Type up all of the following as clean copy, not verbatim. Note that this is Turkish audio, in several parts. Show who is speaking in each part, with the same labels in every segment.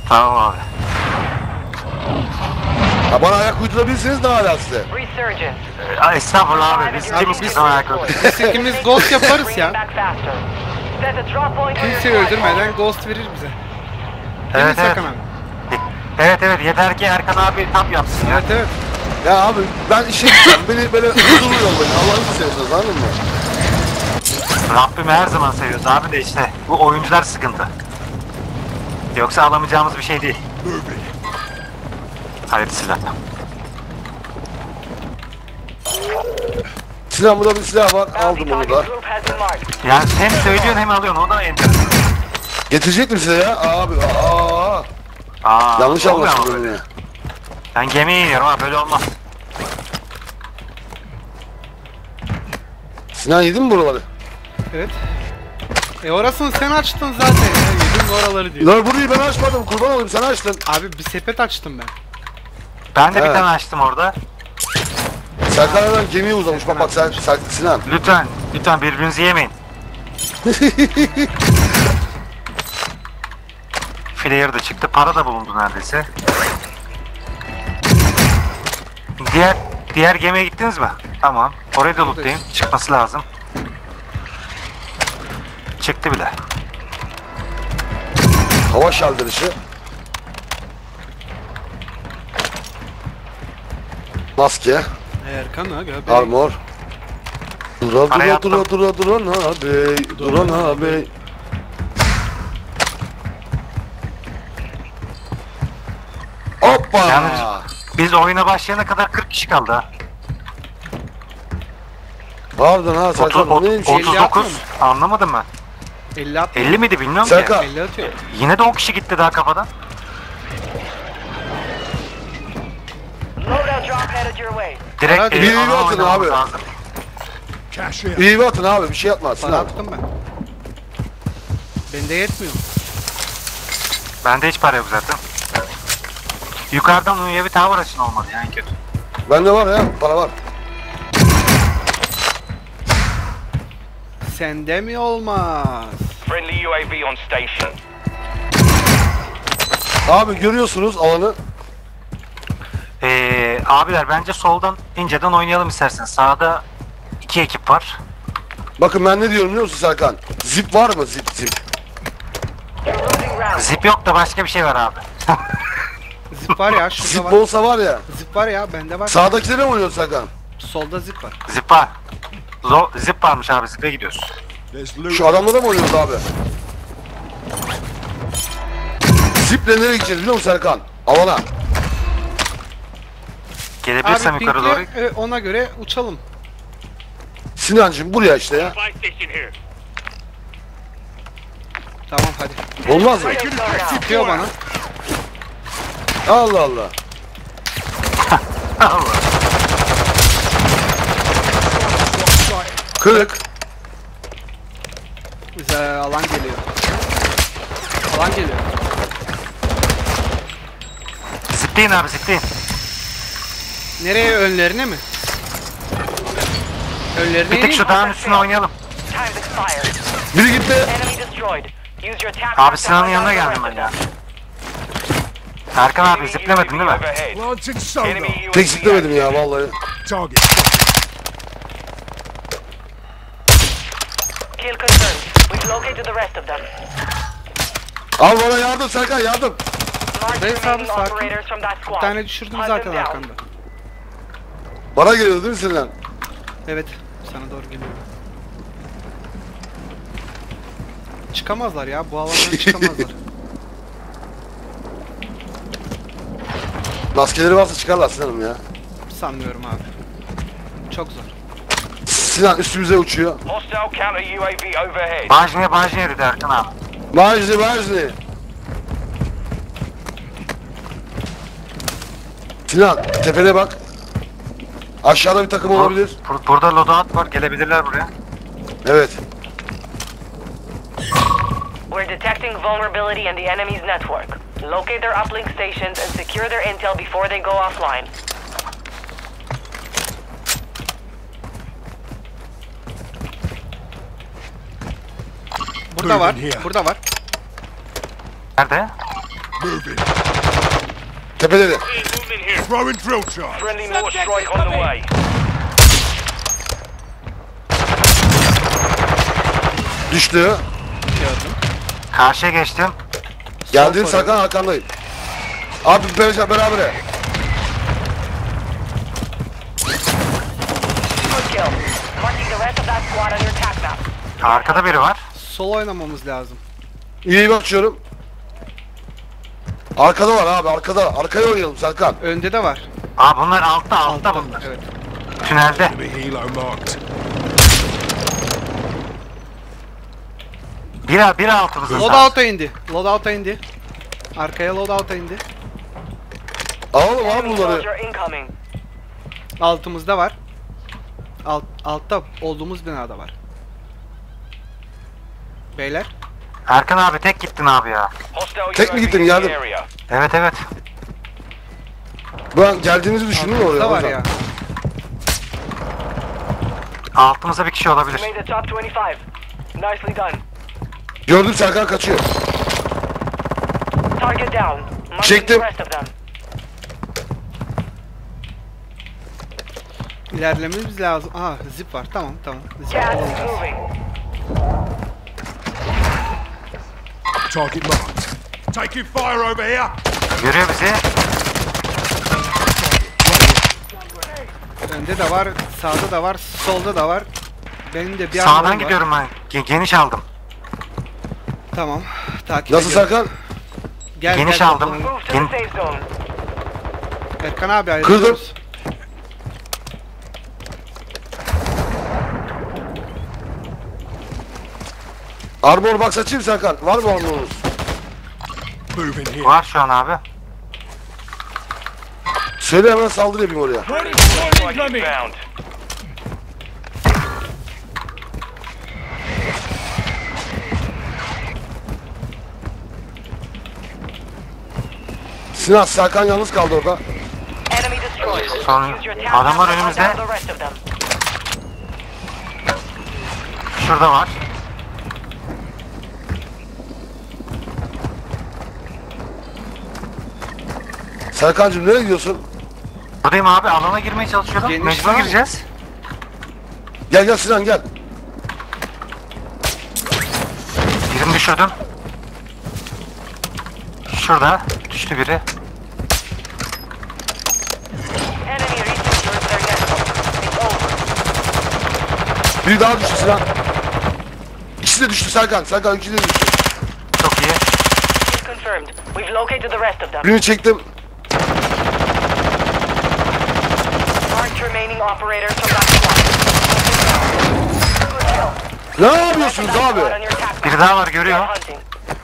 Speaker 1: Tamam abi.
Speaker 2: Ha, bana ayak uydurabilirsiniz de hala size.
Speaker 1: Estağfurullah abi. Biz kimiz ki sana ayakladık.
Speaker 3: Biz ikimiz ghost yaparız ya. Kimseyi öldürmeden ghost verir bize. Değil mi
Speaker 1: Evet evet.
Speaker 3: Serkan abi?
Speaker 1: Evet evet. Yeter ki Erkan abi tap yapsın ya.
Speaker 3: Evet evet.
Speaker 2: Ya abi ben işe gideceğim. Beni böyle huzurlu yollayın. Allah'ını seviyorsunuz, anladın mı?
Speaker 1: Rabbimi her zaman seviyoruz abi de işte. Bu oyuncular sıkıntı. Yoksa alamayacağımız bir şey değil. Haydi silah.
Speaker 2: Silah, burada bir silah var. Aldım onu da.
Speaker 1: Yani hem söylüyorsun hem alıyorsun. O da enteresan.
Speaker 2: Getirecek mi size ya? Abi yanlış
Speaker 1: olmuyor ama
Speaker 2: anlaşıldı
Speaker 1: böyle.
Speaker 2: beni.
Speaker 1: Ben gemiye iniyorum ha, böyle olmaz.
Speaker 2: Sinan yedin mi buraları?
Speaker 3: Evet. Orasını sen açtın zaten ya. Yedin oraları diyor.
Speaker 2: Lan burayı ben açmadım, kurban olayım, sen açtın.
Speaker 3: Abi bir sepet açtım ben.
Speaker 1: Ben de bir
Speaker 2: Evet.
Speaker 1: tane açtım orada.
Speaker 2: Serkan hemen gemiye uzamış, bak sen Sinan.
Speaker 1: Lütfen birbirinizi yemeyin. Flare da çıktı, para da bulundu neredeyse. Diğer gemiye gittiniz mi? Tamam. Oraya da lootlayın. Çıkması lazım. Çıktı bile.
Speaker 2: Hava şaldırışı. Maske,
Speaker 3: Erkan aga be.
Speaker 2: armor. Dura
Speaker 1: Araya
Speaker 2: dura
Speaker 1: attım.
Speaker 2: dura dura dura abi, dura abi. Hoppa!
Speaker 1: Yalnız biz oyuna başlayana kadar 40 kişi kaldı ha.
Speaker 2: Pardon ha Serkan, o neymiş?
Speaker 1: 39. Anlamadım ben.
Speaker 3: 50 atmıyor.
Speaker 1: 50 miydi bilmiyorum
Speaker 2: Serkan.
Speaker 1: ki.
Speaker 3: 50 atıyor.
Speaker 1: Yine de 10 kişi gitti daha kafadan. Direkt
Speaker 3: Hadi.
Speaker 2: Bir
Speaker 1: ana
Speaker 2: atın
Speaker 1: oynamamız
Speaker 2: abi.
Speaker 1: lazım.
Speaker 2: İyi atın abi, bir şey yapma
Speaker 3: Para
Speaker 2: Sinan.
Speaker 3: attım ben. Bende yetmiyor.
Speaker 1: Bende hiç para yok zaten. Yukarıdan UAV tower açın olmadı yani kötü.
Speaker 2: Bende var ya, para var.
Speaker 3: Sende mi olmaz?
Speaker 4: Friendly UAV on station.
Speaker 2: Abi görüyorsunuz alanı.
Speaker 1: Abiler bence soldan inceden oynayalım isterseniz. Sağda 2 ekip var.
Speaker 2: Bakın ben ne diyorum biliyor musun Serkan? Zip var mı, zip?
Speaker 1: Zip yok da başka bir şey var abi.
Speaker 3: Zip var ya şurada
Speaker 2: Zip
Speaker 3: var.
Speaker 2: olsa var ya.
Speaker 3: Zip var ya bende var.
Speaker 2: Sağdakilere mi oynuyorsun Serkan?
Speaker 3: Solda zip var.
Speaker 1: Zip var. Zip varmış abi, zip'e gidiyoruz.
Speaker 2: Şu adamlara mı oynuyoruz abi? Ziple nereye gideceğiz biliyor musun Serkan? Alana.
Speaker 1: Gelebilirsem
Speaker 3: Abi
Speaker 1: yukarı doğru.
Speaker 3: pinkle ona göre uçalım.
Speaker 2: Sinancığım buraya işte ya.
Speaker 4: Supply station here.
Speaker 3: Tamam hadi.
Speaker 2: Olmaz mı?
Speaker 3: Sıkıyor bana.
Speaker 2: Allah Allah.
Speaker 1: Allah.
Speaker 2: Kırık.
Speaker 3: Bize alan geliyor. Alan geliyor.
Speaker 1: Zipleyin abi, zipleyin.
Speaker 3: Nereye, önlerine mi? Önlerine
Speaker 1: Bir tek
Speaker 3: ineyim.
Speaker 1: şu dağın üstüne oynayalım.
Speaker 2: Biri gitti.
Speaker 1: Abi Sinan'ın yanına geldim ben ya. Erkan abi ziplemedin değil mi?
Speaker 4: Overhead.
Speaker 5: Launching sonar.
Speaker 4: Enemy UAV
Speaker 2: Tek ziplemedim ya vallahi.
Speaker 5: Target.
Speaker 6: Kill confirmed. We've located the rest of them.
Speaker 2: Al bana yardım Serkan, yardım.
Speaker 6: Mark
Speaker 3: Bey
Speaker 6: remaining
Speaker 3: sakin.
Speaker 6: operators from that
Speaker 3: Bir
Speaker 6: squad.
Speaker 3: tane düşürdüm
Speaker 6: Hunt
Speaker 3: zaten
Speaker 6: them down.
Speaker 3: arkanda.
Speaker 2: Bana geliyor değil mi Sinan?
Speaker 3: Evet, sana doğru geliyor. Çıkamazlar ya, bu alandan çıkamazlar.
Speaker 2: Maskeleri varsa çıkarlar Sinan'ım ya.
Speaker 3: Sanmıyorum abi. Çok zor.
Speaker 2: Sinan üstümüze uçuyor.
Speaker 4: Hostile counter UAV overhead.
Speaker 1: Bajniye dedi Erkan abi.
Speaker 2: Majdi. Sinan tepene bak. Aşağıda bir takım olabilir.
Speaker 1: Burada loadout var, gelebilirler buraya.
Speaker 2: Evet.
Speaker 6: We're detecting vulnerability in the enemy's network. Locate their uplink stations and secure their intel before they go offline.
Speaker 3: Burada var,
Speaker 5: Moving here.
Speaker 3: burada var.
Speaker 1: Nerede?
Speaker 5: Moving.
Speaker 2: Tepeleri.
Speaker 5: Throwing drill charge.
Speaker 4: Friendly mortar strike on the way.
Speaker 2: Düştü.
Speaker 3: Gördüm.
Speaker 1: Karşıya geçtim.
Speaker 2: Geldiğin Serkan arkandayım. Abi berabere.
Speaker 6: Good kill. Marking the rest of that squad on your attack map.
Speaker 1: Arkada biri var.
Speaker 3: Sol oynamamız lazım.
Speaker 2: İyi bakıyorum. Arkada var abi arkada. Arkaya oynayalım Serkan.
Speaker 3: Önde de var.
Speaker 1: Aa bunlar altta
Speaker 3: Altta
Speaker 1: bunlar.
Speaker 3: evet.
Speaker 1: Tünelde.
Speaker 5: Enemy helo marked.
Speaker 1: Biri altımızda.
Speaker 3: Loadout'a indi. Loadout'a indi. Arkaya loadout'a indi.
Speaker 2: Alalım abi
Speaker 6: Enemy
Speaker 2: bunları.
Speaker 6: soldier incoming.
Speaker 3: Altımızda var. Altta olduğumuz binada var. Beyler.
Speaker 1: Erkan abi tek gittin abi ya.
Speaker 4: Hostile
Speaker 2: Tek mi
Speaker 4: UAV
Speaker 2: gittin,
Speaker 4: in the
Speaker 2: yardım?
Speaker 4: area.
Speaker 1: Evet.
Speaker 2: Ben geldiğinizi düşündüm oraya.
Speaker 3: Da
Speaker 2: o
Speaker 3: var
Speaker 2: yüzden.
Speaker 3: ya.
Speaker 1: Altımızda bir kişi olabilir.
Speaker 6: You made the top 25. Nicely done.
Speaker 2: Gördüm Serkan kaçıyor.
Speaker 6: Target down. Marking
Speaker 2: Çektim.
Speaker 6: the rest of them.
Speaker 3: İlerlememiz lazım. Aha zip var. Tamam. Zip
Speaker 6: Gas is
Speaker 3: kullanacağız.
Speaker 6: moving.
Speaker 5: Target marked. Taking fire over here.
Speaker 1: Görüyor bizi.
Speaker 3: Önde de var. Sağda da var. Solda da var. Benim de bir
Speaker 1: Sağdan
Speaker 3: armor'um var.
Speaker 1: gidiyorum ben. Geniş aldım.
Speaker 3: Tamam. Takip
Speaker 2: Nasıl
Speaker 3: ediyorum.
Speaker 2: Serkan?
Speaker 3: Gel,
Speaker 1: Geniş
Speaker 3: gel,
Speaker 1: aldım.
Speaker 3: toplanalım.
Speaker 6: Move to the safe zone.
Speaker 3: Erkan abi ayrılıyoruz.
Speaker 2: Armor box açayım Serkan. Var mı armorunuz?
Speaker 5: Moving here.
Speaker 1: Var şu an abi.
Speaker 2: Söyle hemen saldırı yapayım oraya.
Speaker 4: Strike inbound.
Speaker 2: Sinan Serkan yalnız kaldı orada.
Speaker 6: Enemy destroyed.
Speaker 1: Son-
Speaker 6: Use your attack
Speaker 1: adamlar
Speaker 6: map to hunt
Speaker 1: önümüzde.
Speaker 6: down the rest of them.
Speaker 1: Şurada var.
Speaker 2: Serkancığım nereye gidiyorsun?
Speaker 1: Buradayım abi. Alana girmeye çalışıyorum.
Speaker 3: Geniş
Speaker 1: Mecbur
Speaker 3: var mı?
Speaker 1: gireceğiz.
Speaker 2: Gel Sinan gel.
Speaker 1: Birini düşürdüm. Şurada. Düştü biri.
Speaker 6: Enemy researchers their network. It's over.
Speaker 2: Biri daha düştü Sinan. İkisi de düştü Serkan. Serkan ikisi de düştü.
Speaker 1: Çok iyi.
Speaker 6: Confirmed. We've located the rest of them.
Speaker 2: Birini çektim.
Speaker 6: Marked remaining operators from that squad. Good kill.
Speaker 2: Ne yapıyorsunuz
Speaker 6: That
Speaker 2: abi?
Speaker 6: squad on your attack map.
Speaker 1: Biri daha var
Speaker 6: They're
Speaker 1: görüyor.
Speaker 6: hunting.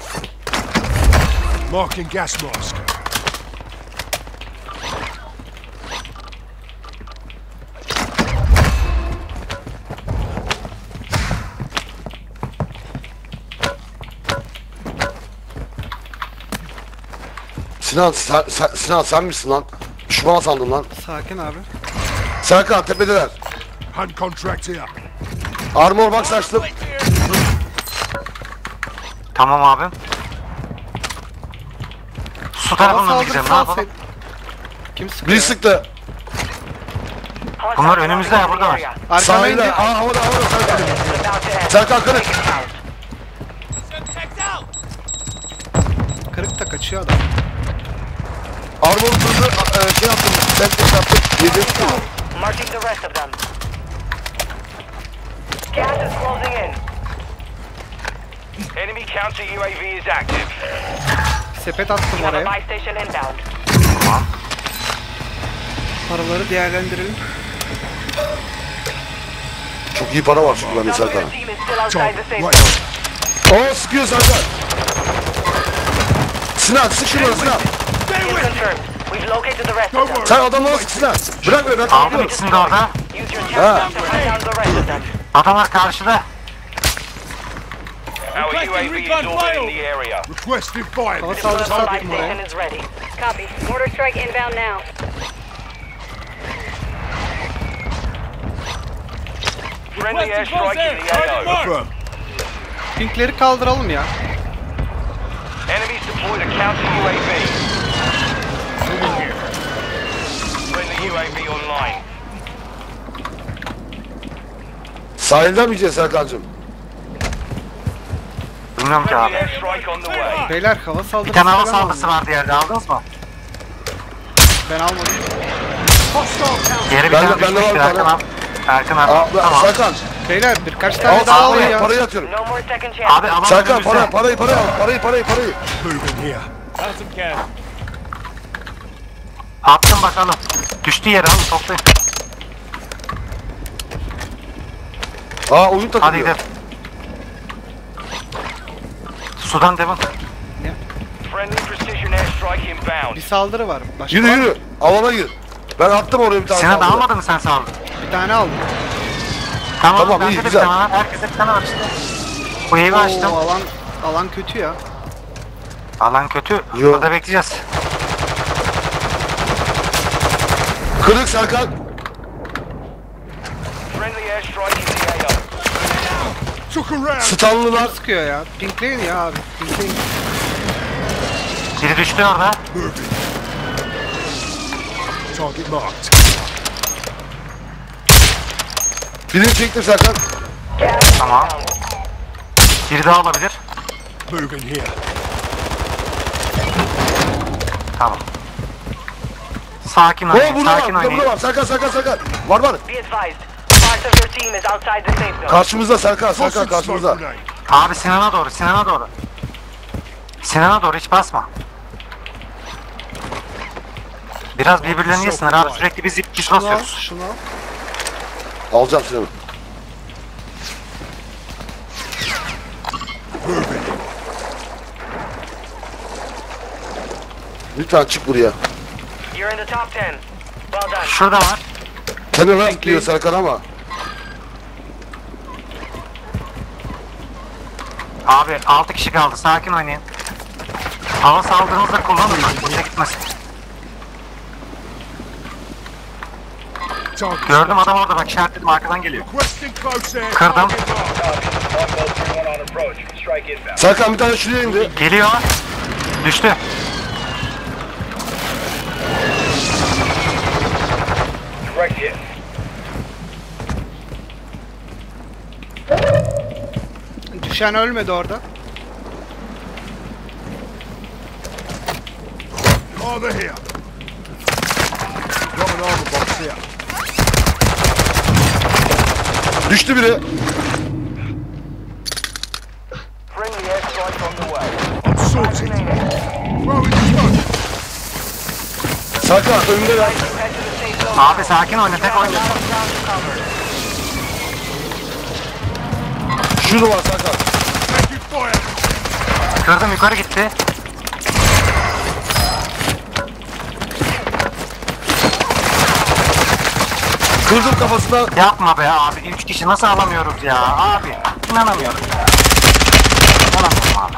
Speaker 5: Marking gas mask.
Speaker 2: Sinan sen misin lan? Düşman sandım lan.
Speaker 3: Sakin abi.
Speaker 2: Serkan tepedeler.
Speaker 5: Hunt contract here.
Speaker 2: Armor box açtım.
Speaker 1: Tamam abi. Su tarafından mı gideceğim? Ne yapalım?
Speaker 3: Kim sıkıyor?
Speaker 2: Biri
Speaker 3: ya?
Speaker 2: sıktı.
Speaker 1: Bunlar önümüzde ya, burada var.
Speaker 3: Arkama indi.
Speaker 2: Sahilde. Aa havada Serkan.
Speaker 6: It's about to end.
Speaker 2: Serkan kırık.
Speaker 3: Kırık da kaçıyor adam.
Speaker 2: Armor kırdı. Şey yaptım. Ben yaptım. Yedi.
Speaker 6: Marking the rest of them. Gas is closing in.
Speaker 4: Enemy counter UAV is active.
Speaker 3: Sepet attım
Speaker 6: We have a
Speaker 3: oraya.
Speaker 6: buy station inbound.
Speaker 3: Paraları değerlendirelim.
Speaker 2: Çok iyi para var çünkü bende
Speaker 6: Some of
Speaker 2: Serkan.
Speaker 6: your team is still outside the safe
Speaker 5: Right.
Speaker 6: zone.
Speaker 2: Oo sıkıyor Serkan. Sinan sık şunları Sinan.
Speaker 6: Kill confirmed. We've located the rest of
Speaker 5: Don't
Speaker 6: them.
Speaker 5: worry.
Speaker 2: Sen adamlara sık Sinan. Bırak beni ben
Speaker 1: Aldım
Speaker 2: kalkıyorum.
Speaker 1: ikisini de orada.
Speaker 6: Use your attack map to hunt down the rest of them.
Speaker 1: Adamlar karşıda.
Speaker 4: Our UAV is orbiting the area.
Speaker 5: Requesting fire.
Speaker 3: Hava
Speaker 6: The
Speaker 3: saldırısı
Speaker 6: buy
Speaker 3: atayım
Speaker 6: station
Speaker 3: oraya.
Speaker 6: is ready.
Speaker 7: Copy. Mortar strike inbound now.
Speaker 4: Friendly airstrike in the AO.
Speaker 5: Affirm.
Speaker 3: Pinkleri kaldıralım ya.
Speaker 4: Enemies deployed a counter UAV. Friendly UAV online.
Speaker 2: Sahilden mi yiyeceğiz Serkan'cığım?
Speaker 1: Bilmiyorum ki
Speaker 4: Friendly
Speaker 1: abi.
Speaker 4: airstrike on the way.
Speaker 3: Beyler hava
Speaker 1: Bir
Speaker 3: saldırısı
Speaker 1: tane hava
Speaker 3: falan var.
Speaker 1: saldırısı vardı yerde, aldınız mı?
Speaker 3: Ben almadım.
Speaker 1: Geri bir
Speaker 2: Ben de-
Speaker 1: tane
Speaker 2: ben de
Speaker 1: düşmüştü
Speaker 2: var
Speaker 1: Erkan
Speaker 2: para.
Speaker 1: abi. Erkan abi.
Speaker 2: Aa,
Speaker 1: Tamam.
Speaker 2: Serkan.
Speaker 3: Beyler birkaç tane
Speaker 2: Al,
Speaker 3: daha
Speaker 2: al,
Speaker 3: alın ya.
Speaker 2: parayı atıyorum.
Speaker 6: No more second chance.
Speaker 1: Abi alan
Speaker 2: Serkan
Speaker 1: önümüzde.
Speaker 2: parayı al. Parayı.
Speaker 5: Moving here.
Speaker 1: Attım bakalım. Düştü yere abi, toplayın.
Speaker 2: Aa oyun
Speaker 1: Hadi
Speaker 2: takılıyor.
Speaker 1: gidelim. Sudan devam.
Speaker 4: Friendly precision airstrike inbound.
Speaker 3: Bir saldırı var. Başka
Speaker 2: Yürü
Speaker 3: var mı?
Speaker 2: yürü. Alana gir. Ben attım oraya bir tane.
Speaker 1: Sinan
Speaker 2: saldırı.
Speaker 1: almadın mı sen saldın?
Speaker 3: Bir tane aldım.
Speaker 1: Tamam,
Speaker 2: Tamam,
Speaker 1: bende
Speaker 2: iyi,
Speaker 1: de bir
Speaker 2: güzel.
Speaker 1: tane var. Herkese bir tane var işte. Bu evi açtım.
Speaker 3: Oo, alan kötü ya.
Speaker 1: Alan kötü.
Speaker 2: Yok.
Speaker 1: Burada bekleyeceğiz.
Speaker 2: Kırık Serkan.
Speaker 4: Friendly airstrike in the AO.
Speaker 5: Took a round.
Speaker 2: Stanlılar.
Speaker 3: Sıkıyor ya. Pinkleyin ya abi. Pinkleyin.
Speaker 1: Biri düştü orada.
Speaker 5: Moving. Target marked.
Speaker 2: Birini çektim Serkan.
Speaker 1: Tamam. Biri daha olabilir.
Speaker 5: Moving here.
Speaker 1: Tamam. Sakin
Speaker 2: Oo
Speaker 1: oynayın,
Speaker 2: burada
Speaker 1: sakin
Speaker 2: var.
Speaker 1: oynayın.
Speaker 2: Burada var. Serkan. Var.
Speaker 6: Be advised. Part of your team is outside the safe zone.
Speaker 2: Karşımızda Serkan
Speaker 5: Tossing smoke
Speaker 2: karşımızda.
Speaker 5: grenade.
Speaker 1: Abi Sinan'a doğru, Sinan'a doğru. Sinan'a doğru, hiç basma. Biraz birbirlerini yesinler abi, sürekli biz ip
Speaker 3: Şunu al.
Speaker 1: basıyoruz.
Speaker 3: Şunu al.
Speaker 2: Alacağım Sinan'ı.
Speaker 5: Moving.
Speaker 2: Lütfen çık buraya.
Speaker 6: You're in the top 10. Well done.
Speaker 1: Şurada var.
Speaker 2: Kenara diyor Serkan ama.
Speaker 1: Abi 6 kişi kaldı, sakin oynayın. Hava saldırınızda kullanın, bak boşa gitmesin.
Speaker 5: Target.
Speaker 1: Gördüm adam orada, bak işaretledim, arkadan geliyor.
Speaker 5: Requesting close air.
Speaker 1: Kırdım.
Speaker 5: Target marked.
Speaker 2: Serkan bir tane şuraya indi.
Speaker 1: Geliyor. Düştü.
Speaker 3: Düşen ölmedi orada.
Speaker 5: Armor here. Got an armor box here.
Speaker 2: Düştü biri.
Speaker 4: Friendly airstrike on the way.
Speaker 5: I'm sorted. Throwing smoke.
Speaker 2: Serkan önünde ver.
Speaker 6: Head to the safe zone.
Speaker 1: Abi sakin oyna, tek oyna.
Speaker 6: Ground cover.
Speaker 2: Şurada var Serkan.
Speaker 5: Taking fire.
Speaker 1: Kırdım, yukarı gitti.
Speaker 2: Kırdım kafasına.
Speaker 1: Yapma be abi, 3 kişi nasıl alamıyoruz ya abi, inanamıyorum ya. İnanamıyorum abi.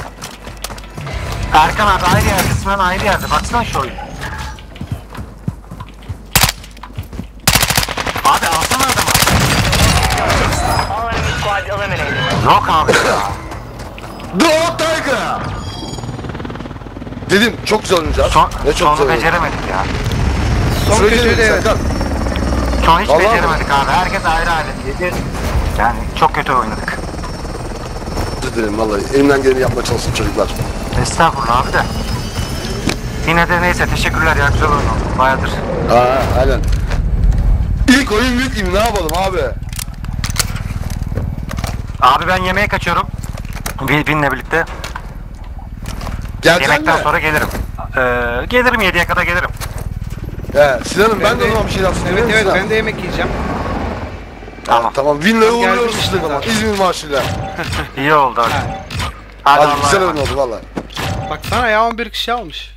Speaker 1: Erkan abi ayrı yerde, Sinan ayrı yerde, baksana şu oyunu. Abi alsana adamı.
Speaker 6: All enemy squads eliminated.
Speaker 1: Yok abi ya.
Speaker 2: The Tiger. Dedim çok güzel oynayacağız. Ne çok
Speaker 1: Sonu
Speaker 2: güzel oynayacağız.
Speaker 1: beceremedik ya.
Speaker 3: Son
Speaker 2: Süreci
Speaker 3: kötüydü evet.
Speaker 2: Serkan.
Speaker 1: Son hiç
Speaker 2: Vallahi
Speaker 1: beceremedik abi. Herkes ayrı ayrı yedi. Yani çok kötü oynadık.
Speaker 2: Özür dilerim vallahi. Elimden geleni yapmaya çalıştım çocuklar.
Speaker 1: Estağfurullah abi de. Yine de neyse, teşekkürler ya, güzel oyun oldu. Bayağıdır.
Speaker 2: Aynen. İlk oyun büyük gibi ne yapalım abi?
Speaker 1: Abi ben yemeğe kaçıyorum. Binle birlikte.
Speaker 2: Geleceksin
Speaker 1: Yemekten
Speaker 2: mi?
Speaker 1: sonra gelirim. Gelirim 7'ye kadar gelirim.
Speaker 2: He, Sinan'ım ben de o
Speaker 3: de-
Speaker 2: zaman bir şey yapsın.
Speaker 3: Evet
Speaker 2: değil mi
Speaker 3: evet
Speaker 2: Sinan?
Speaker 3: ben de yemek yiyeceğim.
Speaker 1: Tamam.
Speaker 2: Tamam Vinla'ya
Speaker 3: Ben geldim
Speaker 2: uğruyoruz
Speaker 3: işte
Speaker 2: işte
Speaker 3: tamam.
Speaker 2: İzmir maaşıyla.
Speaker 1: İyi oldu hadi.
Speaker 2: Hadi
Speaker 1: Allah'a
Speaker 2: güzel oyun
Speaker 1: emanet.
Speaker 2: oldu valla.
Speaker 3: Baksana ya 11 kişi almış.